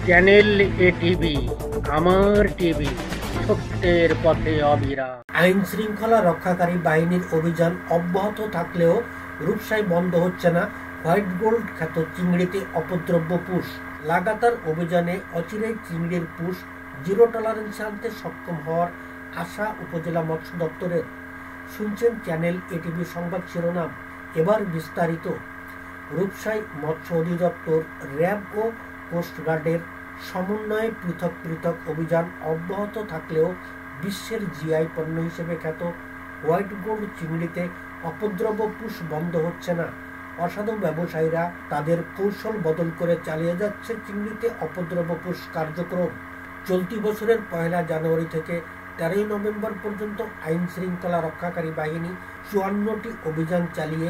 Channel A TV, আমার TV, সত্যের পথে অবিরাম। আইন শৃঙ্খলা রক্ষাকারী বাহিনীর অভিযান অব্যাহত থাকলেও রূপসায় বন্ধ হচ্ছে না হোয়াইট গোল্ড খ্যাত চিংড়িতে অপদ্রব্য পুশ। লাগাতার অভিযানে অচিরেই চিংড়ির পুশ জিরো টলারেন্সে আনতে সক্ষম হওয়ার আশা উপজেলা মৎস্য দপ্তরের। শুনছেন চ্যানেল এটিভি সংবাদ শিরোনাম, এবার বিস্তারিত। রূপসাই মৎস্য অধিদপ্তর, র্যাব ও কোস্টগার্ডের সমন্বয়ে পৃথক পৃথক অভিযান অব্যাহত থাকলেও বিশ্বের জিআই পণ্য হিসেবে খ্যাত হোয়াইট গোল্ড চিংড়িতে অপদ্রব্য পুশ বন্ধ হচ্ছে না। অসাধু ব্যবসায়ীরা তাদের কৌশল বদল করে চালিয়ে যাচ্ছে চিংড়িতে অপদ্রব্য পুশ কার্যক্রম। চলতি বছরের 1 জানুয়ারি থেকে 13 নভেম্বর পর্যন্ত আইন শৃঙ্খলা রক্ষাকারী বাহিনী 54টি অভিযান চালিয়ে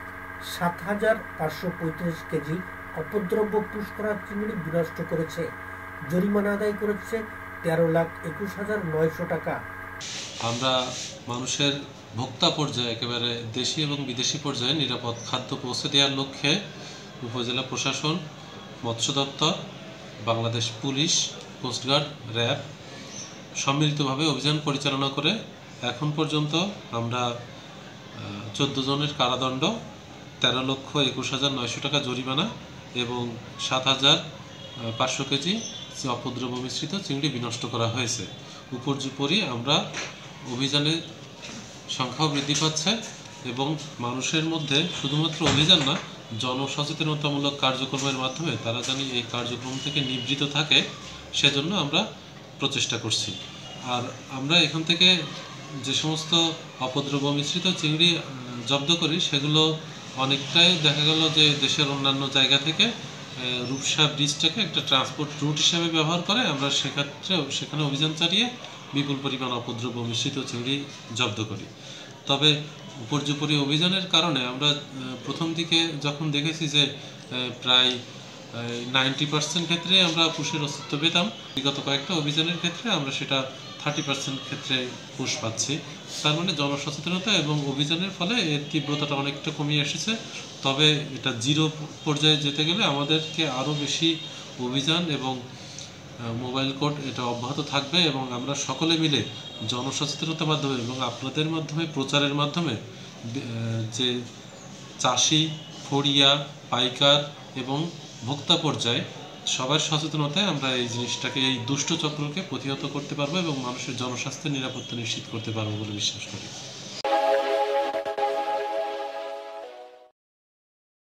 7,535 কেজি অপদ্রব্য পুশ করা চিংড়ি বিনষ্ট করেছে। জরিমানা আদায় করেছে 13,21,900 টাকা। আমরা মানুষের ভোক্তা পর্যায়ে একেবারে দেশি এবং বিদেশি পর্যায়ে নিরাপদ খাদ্য পৌঁছে দেওয়ার লক্ষ্যে উপজেলা প্রশাসন, মৎস্য দপ্তর, বাংলাদেশ পুলিশ, কোস্টগার্ড, র্যাব সম্মিলিতভাবে অভিযান পরিচালনা করে এখন পর্যন্ত আমরা 14 জনের কারাদণ্ড, 13,21,900 টাকা জরিমানা এবং 7,500 কেজি অপদ্রব্য মিশ্রিত চিংড়ি বিনষ্ট করা হয়েছে। উপর্যুপরি আমরা অভিযানের সংখ্যাও বৃদ্ধি পাচ্ছে এবং মানুষের মধ্যে শুধুমাত্র অভিযান না, জনসচেতনতামূলক কার্যক্রমের মাধ্যমে তারা জানি এই কার্যক্রম থেকে নিবৃত থাকে, সেজন্য আমরা প্রচেষ্টা করছি। আর আমরা এখান থেকে যে সমস্ত অপদ্রব্য মিশ্রিত চিংড়ি জব্দ করি সেগুলো অনেকটাই দেখা গেল যে দেশের অন্যান্য জায়গা থেকে রূপসা ব্রিজটাকে একটা ট্রান্সপোর্ট রুট হিসেবে ব্যবহার করে আমরা সেখানে অভিযান চালিয়ে বিপুল পরিমাণ অপদ্রব্য মিশ্রিত চিংড়ি জব্দ করি। তবে উপর্যুপরি অভিযানের কারণে আমরা প্রথম দিকে যখন দেখেছি যে প্রায় 90% ক্ষেত্রে আমরা পুশের অস্তিত্ব পেতাম, বিগত কয়েকটা অভিযানের ক্ষেত্রে আমরা সেটা 30% ক্ষেত্রে পুশ পাচ্ছি। তার মানে জনসচেতনতা এবং অভিযানের ফলে এর তীব্রতাটা অনেকটা কমিয়ে এসেছে। তবে এটা জিরো পর্যায়ে যেতে গেলে আমাদেরকে আরও বেশি অভিযান এবং মোবাইল কোড এটা অব্যাহত থাকবে এবং আমরা সকলে মিলে জনসচেতনতার মাধ্যমে এবং আপনাদের মাধ্যমে প্রচারের মাধ্যমে যে চাষি, ফড়িয়া, পাইকার এবং ভোক্তা পর্যায়ে সবার সচেতনতায় আমরা এই জিনিসটাকে, এই দুষ্ট চক্রকে প্রতিহত করতে পারবো এবং মানুষের জনস্বাস্থ্যের নিরাপত্তা নিশ্চিত করতে পারবো বলে বিশ্বাস করি।